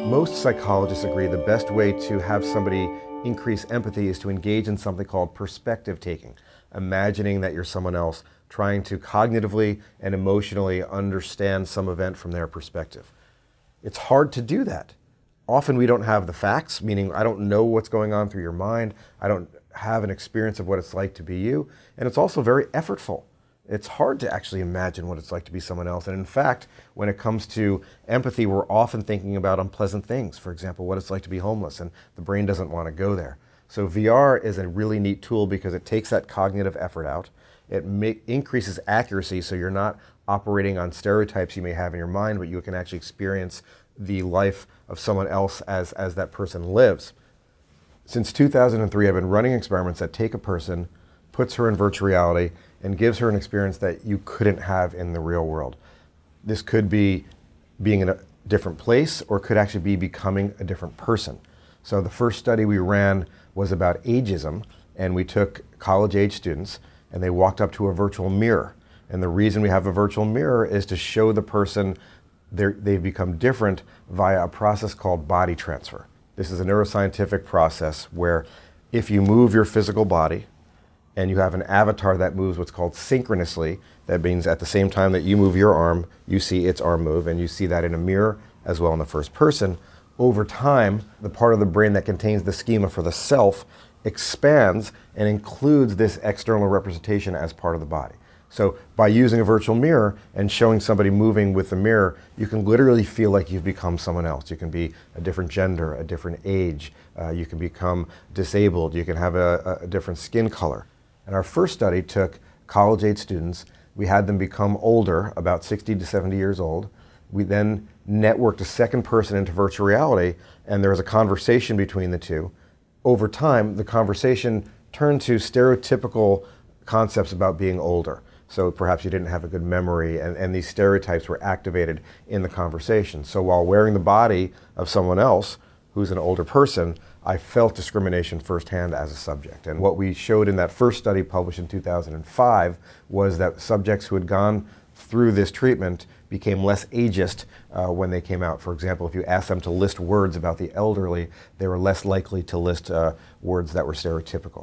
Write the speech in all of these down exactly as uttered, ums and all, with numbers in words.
Most psychologists agree the best way to have somebody increase empathy is to engage in something called perspective taking, imagining that you're someone else, trying to cognitively and emotionally understand some event from their perspective. It's hard to do that. Often we don't have the facts, meaning I don't know what's going on through your mind, I don't have an experience of what it's like to be you, and it's also very effortful. It's hard to actually imagine what it's like to be someone else. And in fact, when it comes to empathy, we're often thinking about unpleasant things. For example, what it's like to be homeless, and the brain doesn't want to go there. So V R is a really neat tool because it takes that cognitive effort out. It make, increases accuracy, so you're not operating on stereotypes you may have in your mind, but you can actually experience the life of someone else as, as that person lives. Since two thousand three, I've been running experiments that take a person, puts her in virtual reality, and gives her an experience that you couldn't have in the real world. This could be being in a different place, or could actually be becoming a different person. So the first study we ran was about ageism, and we took college-age students, and they walked up to a virtual mirror. And the reason we have a virtual mirror is to show the person they've become different via a process called body transfer. This is a neuroscientific process where if you move your physical body, and you have an avatar that moves what's called synchronously. That means at the same time that you move your arm, you see its arm move, and you see that in a mirror as well in the first person. Over time, the part of the brain that contains the schema for the self expands and includes this external representation as part of the body. So by using a virtual mirror and showing somebody moving with the mirror, you can literally feel like you've become someone else. You can be a different gender, a different age, uh, you can become disabled, you can have a, a different skin color. And our first study took college-age students. We had them become older, about sixty to seventy years old. We then networked a second person into virtual reality, and there was a conversation between the two. Over time, the conversation turned to stereotypical concepts about being older. So perhaps you didn't have a good memory, and, and these stereotypes were activated in the conversation. So while wearing the body of someone else who's an older person, I felt discrimination firsthand as a subject. And what we showed in that first study published in two thousand five was that subjects who had gone through this treatment became less ageist uh, when they came out. For example, if you asked them to list words about the elderly, they were less likely to list uh, words that were stereotypical.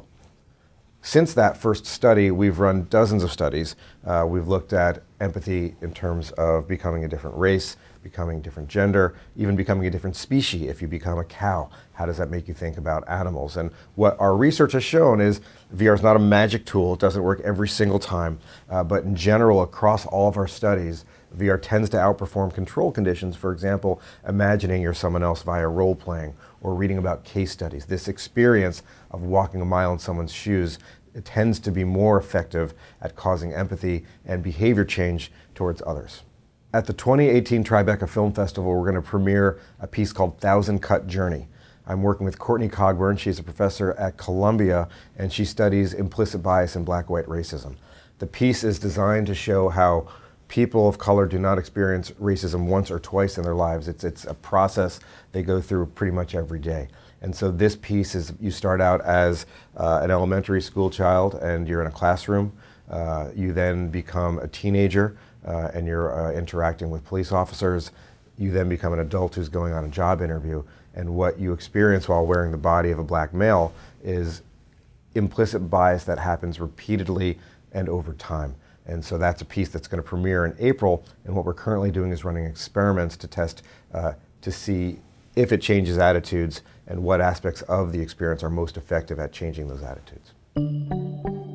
Since that first study, we've run dozens of studies. Uh, we've looked at empathy in terms of becoming a different race, becoming a different gender, even becoming a different species. If you become a cow, how does that make you think about animals? And what our research has shown is V R is not a magic tool. It doesn't work every single time. Uh, but in general, across all of our studies, V R tends to outperform control conditions. For example, imagining you're someone else via role-playing or reading about case studies. This experience of walking a mile in someone's shoes, it tends to be more effective at causing empathy and behavior change towards others. At the twenty eighteen Tribeca Film Festival, we're going to premiere a piece called Thousand Cut Journey. I'm working with Courtney Cogburn. She's a professor at Columbia, and she studies implicit bias in black-white racism. The piece is designed to show how people of color do not experience racism once or twice in their lives. It's, it's a process they go through pretty much every day. And so this piece is, you start out as uh, an elementary school child and you're in a classroom. Uh, you then become a teenager uh, and you're uh, interacting with police officers. You then become an adult who's going on a job interview. And what you experience while wearing the body of a black male is implicit bias that happens repeatedly and over time. And so that's a piece that's going to premiere in April, and what we're currently doing is running experiments to test, uh, to see if it changes attitudes and what aspects of the experience are most effective at changing those attitudes.